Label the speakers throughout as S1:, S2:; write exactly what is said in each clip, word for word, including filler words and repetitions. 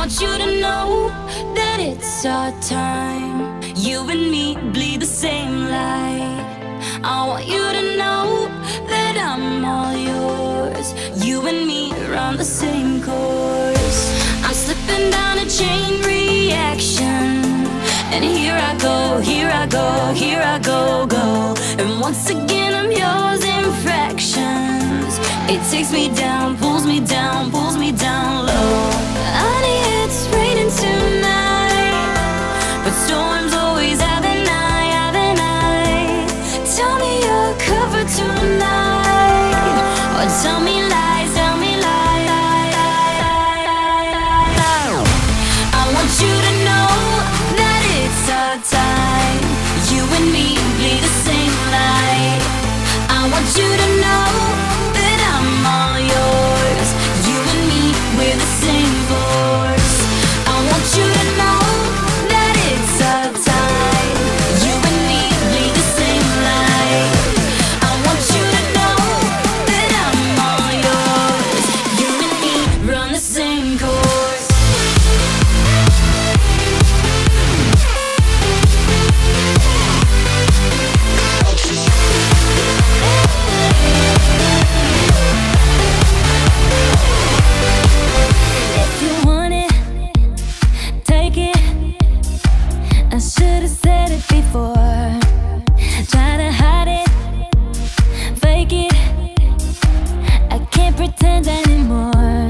S1: want you to know that it's our time. You and me bleed the same light. I want you to know that I'm all yours. You and me run the same course. I'm slipping down a chain reaction, and here I go, here I go, here I go, go. And once again I'm yours in fractions. It takes me down, pulls me down, pulls me down low. Honey, it's raining tonight, but storms always have an eye, have an eye. Tell me you're covered tonight, or tell me lies, tell me lies. I want you to know that it's our time. You and me bleed the same light. I want you to know that I'm all yours. You and me, we're the same force. I want you to know that it's our time. You and me bleed the same light. I want you to know that I'm all yours. You and me run the same course. If you want it, take it. I should've said it before. Try to hide it, fake it. I can't pretend anymore.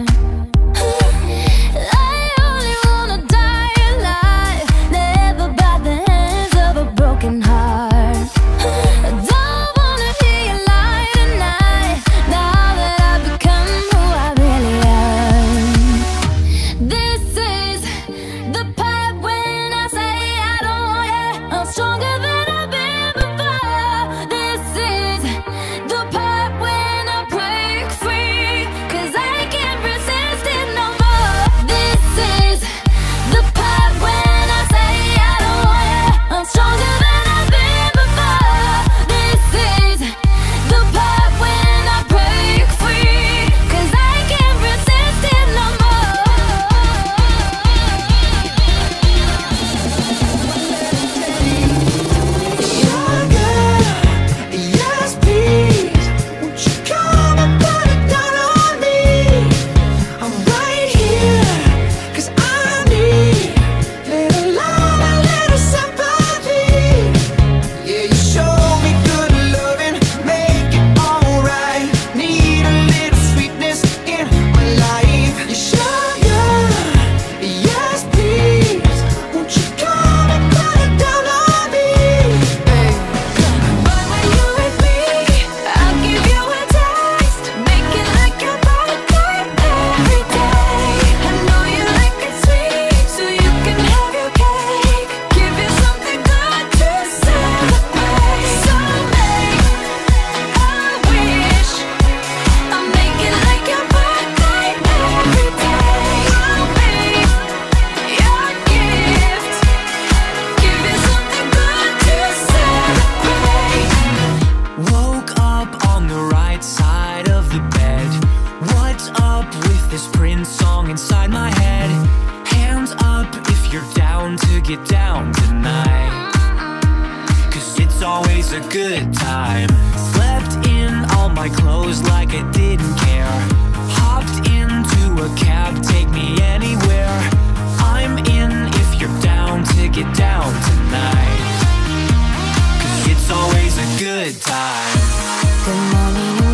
S1: I only wanna die alive, never by the hands of a broken heart. I don't wanna hear you lie tonight, now that I've become who I really am. This is the part when I say I don't want you. I'm stronger than I've been before. This is the part when I break free, 'cause I can't resist it no more. This is the part when I say I don't want you. I'm stronger than I've been before. This is the part when I break free, 'cause I can't resist it no more.
S2: Sugar, yes please, won't you come and put it down on me? I'm right here, 'cause I need little love, a little sympathy. Yeah, you show me good loving, make it alright. Need a little sweetness in my life. You sugar, yes please, won't you come and put it down on me? Hey.
S1: But when you're with me, I'll give you a taste, make it like your birthday every day. I know you like it sweet, so you can have your cake. Give you something good to celebrate. So make a wish, I'll make it like your birthday every day. I'll be your gift, give you something good to celebrate.
S3: Woke up on the right side of the bed. What's up with this Prince song inside my head? Hands up if you're down to get down tonight, 'cause it's always a good time. Slept in all my clothes like I didn't care. Hopped into a cab, take me anywhere. I'm in if you're down to get down tonight, 'cause it's always a good time.
S1: Good morning,